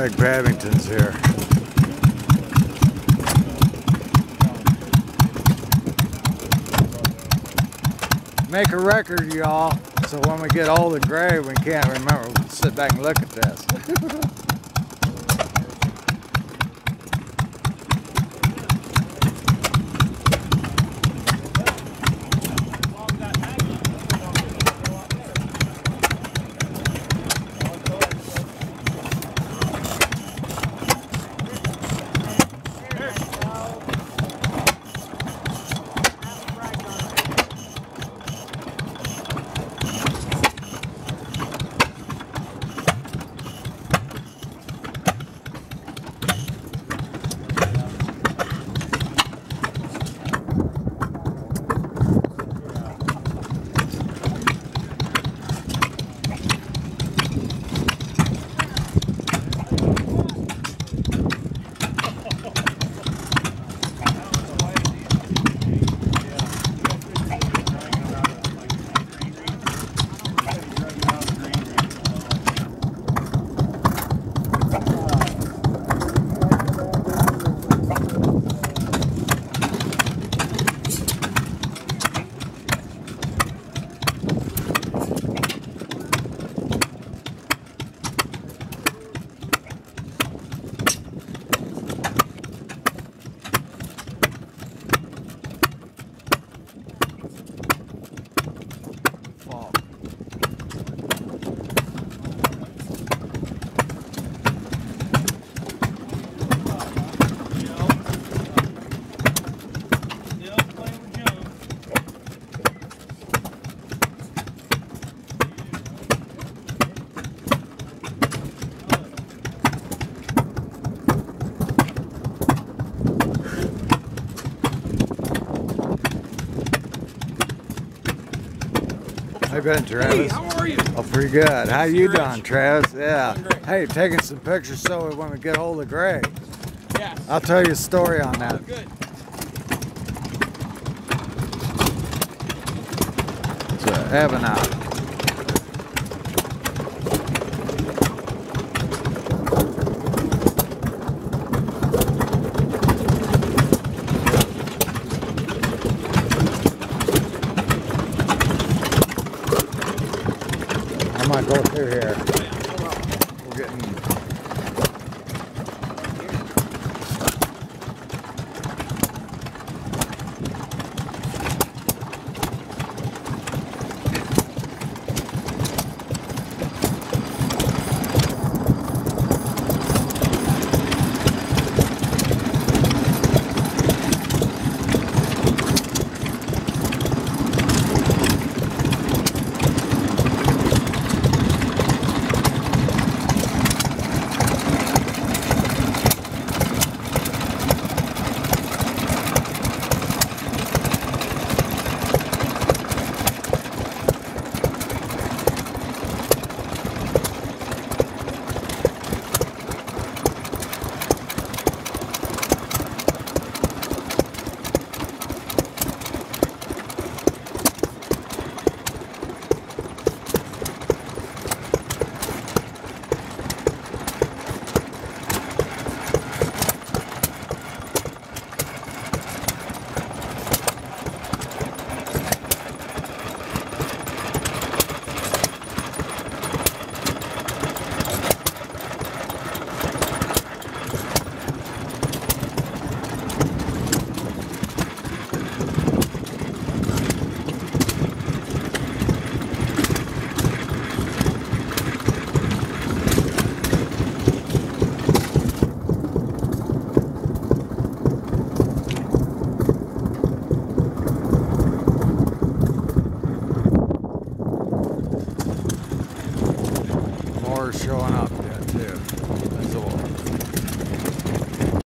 Craig Babington's here. Make a record, y'all, so when we get old and gray, we can't remember. We'll sit back and look at this. How you been, Travis? Hey, how are you? Oh, pretty good. How you Rich. doing, Travis? Yeah. Doing great. Hey, taking some pictures so when we get hold of Greg. Yes. I'll tell you a story on Oh, that. good. It's Evan out. I might go through here. We're getting. More showing up.